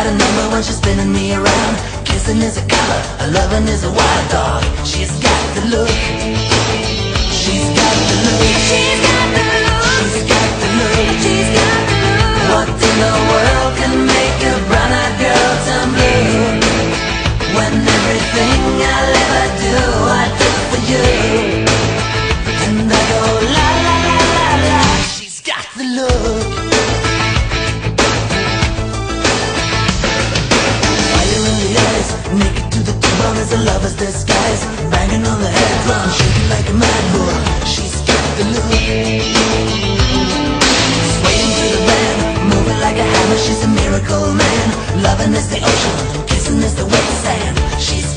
got a number when she's spinning me around. Kissing is a color, a loving is a wild dog. She's got the look. She's got the look. She's got the look. She's got the look. She's got the look. What in the world can make a brown-eyed girl turn blue? When everything I'll ever do, I do for you. And I go la la la la la. She's got the look. Fire in the eyes, naked to the bone as a lover's disguise. Banging on the head drum, shaking like a mad bull. She's got the look. Swaying to the band, moving like a hammer. She's a miracle man. Loving is the ocean, kissing is the wet sand. She's